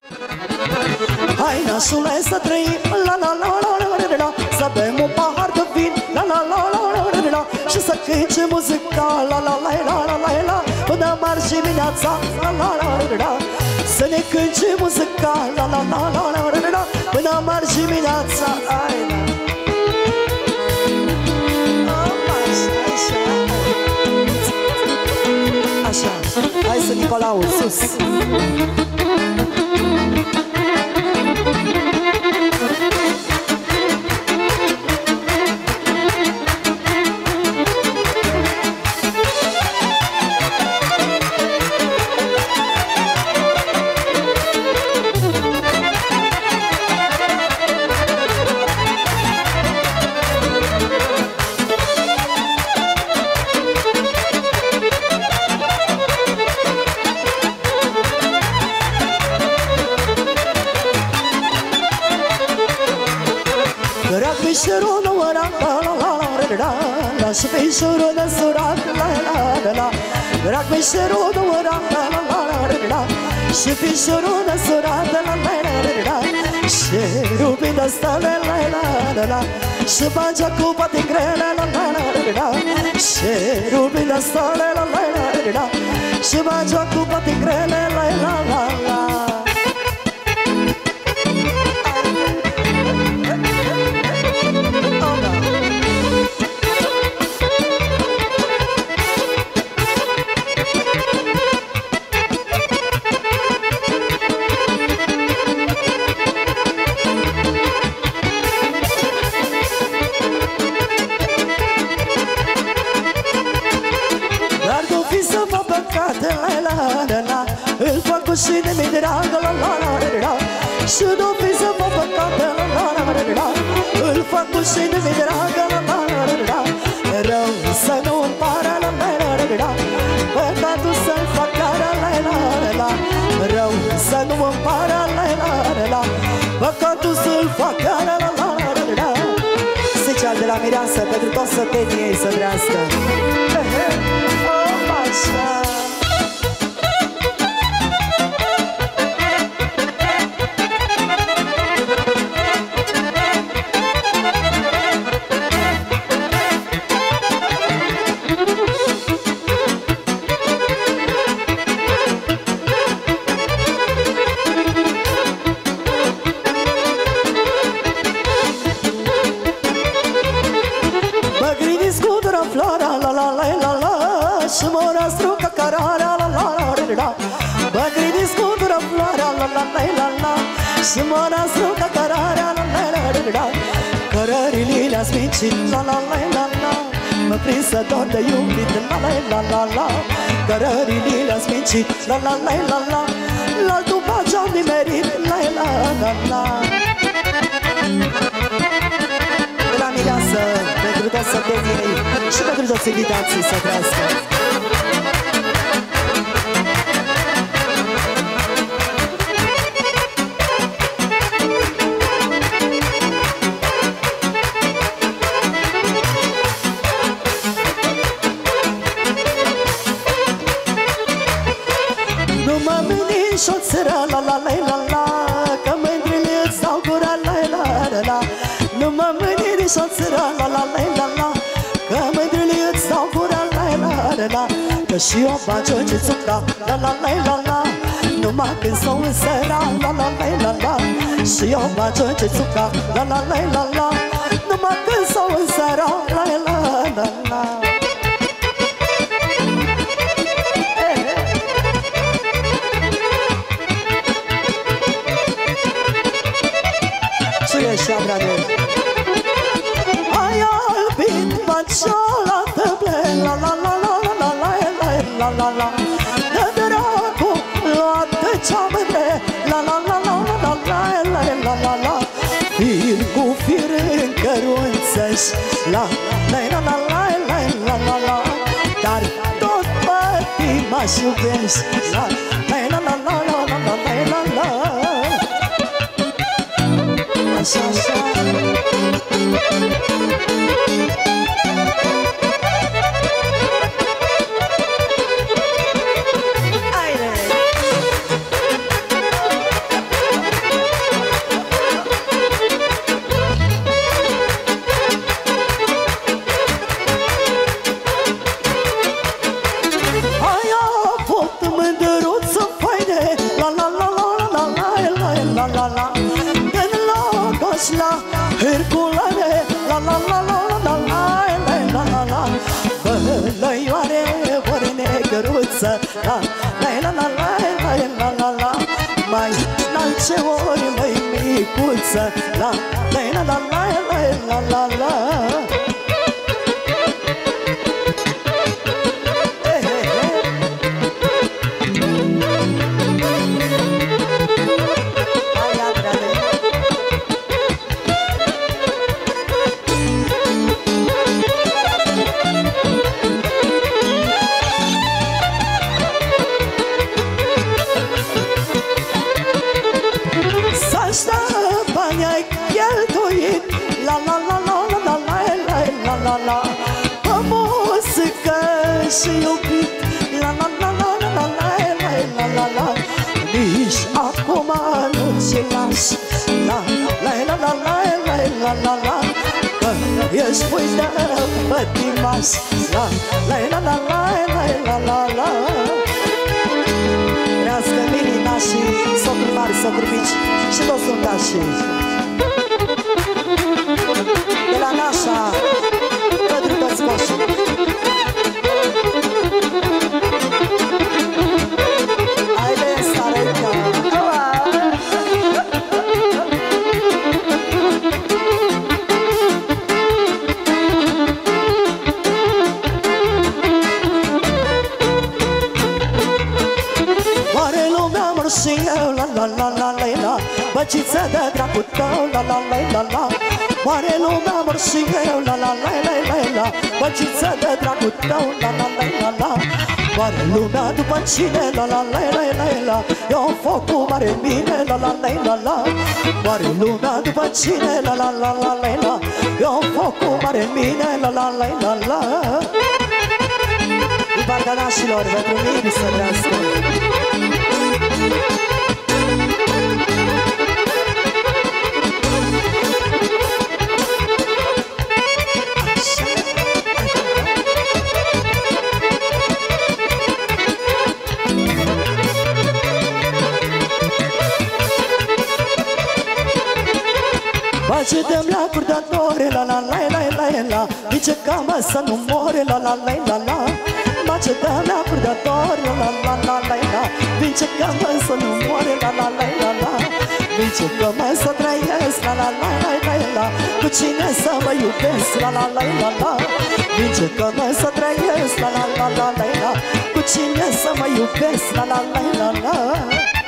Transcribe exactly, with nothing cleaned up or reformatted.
Hai, nașule, să trăim, la la la la la la la, să bem un pahar de vin, la la la la la la la, și să cânce muzica, la la la la la la la, până mari dimineața, la la la la la, să ne cânce muzica, la la la la la la la, până mari dimineața, hai, așa, hai să Nicolau, sus! Și peșorul de surat, la la la la, drag peșorul de urat, la la la la la, și peșorul de surat, la la la la la, și rubii de stele, la la la la, și bangea cu pati grele, la la la la la, și rubii de stele, la la la la la, și bangea cu pati grele, la la la la. Și de mi dragă, la la la la la, și nu fi să mă păcate, la la la la la, îl fac cu și de mi dragă, la la la la la, rău să nu-mi pară, la la la la la, păcatul să-l fac cara, la la la la, rău să nu-mi pară, la la la la, păcatul să-l fac cara, la la la la la. Zicea de la mireasă, pentru toți sătenii ei să trească. Oh, așa. Și mă nasă ca cărarea, la la la la la, cărările le-a smicit, la la la la la, mă prins să dor de iubit, la la la la la, cărările le-a smicit, la la la la la, l-altul pagea-o nimerit, la la la la. De la mireasă, pentru toți sătenii și pentru toți invitații să trească. La la la la la, că mândrile îți dau gura, la la la la. Nu mă mâni nișoțăra, la la la la la, că mândrile îți dau gura, la la la la. Că și eu bagi o cețuca, la la la la la, numai când s-o însăra, la la la la la. Și eu bagi o cețuca, la la la la la, numai când s-o însăra, la la la la. Și agrade. Ai albit baciola tăble, la la la la la la la la la la. De dracu luate cea mândre, la la la la la la la la la la. Fir cu fir în căruță-și, la la la la la la la la la. Dar tot pătima-și iubești, la la la la la la la la la la. Așa, așa. la la la la la la la. Mai înalce ori, măi micuță, la la la la la la la la. Și iubit, la la la la la la la la la la. Nici acum nu ți las, la la la la la la la la la. Că ești mâine pătimaș, la la la la la la la la la. Trească Milina și socuri mari, socuri mici și toți suntașii. De la Nașa către toți coșii. Și eu, la la la la la la. Băciță de dracul tău, la la la la la. Moare lumea, mor și eu, la la la la la la. Băciță de dracul tău, la la la la la. Moare lumea după cine, la la la la la la. Eu focul mare în mine, la la la la la. Moare lumea după cine, la la la la la la. Eu focul mare în mine, la la la la la. Din partea nașilor, pentru mine să trească. Face de mleacuri de dore, la la la la la la. Nici camă să nu more, la la la la la. Face de mleacuri de dore, la la la la la. Nici camă să nu more, la la la la la. Nici camă să trăiesc, la la la la la la. Cu cine să mă iubesc, la la la la la. Nici camă să trăiesc, la la la la la la. Cu cine să mă iubesc, la la la la la.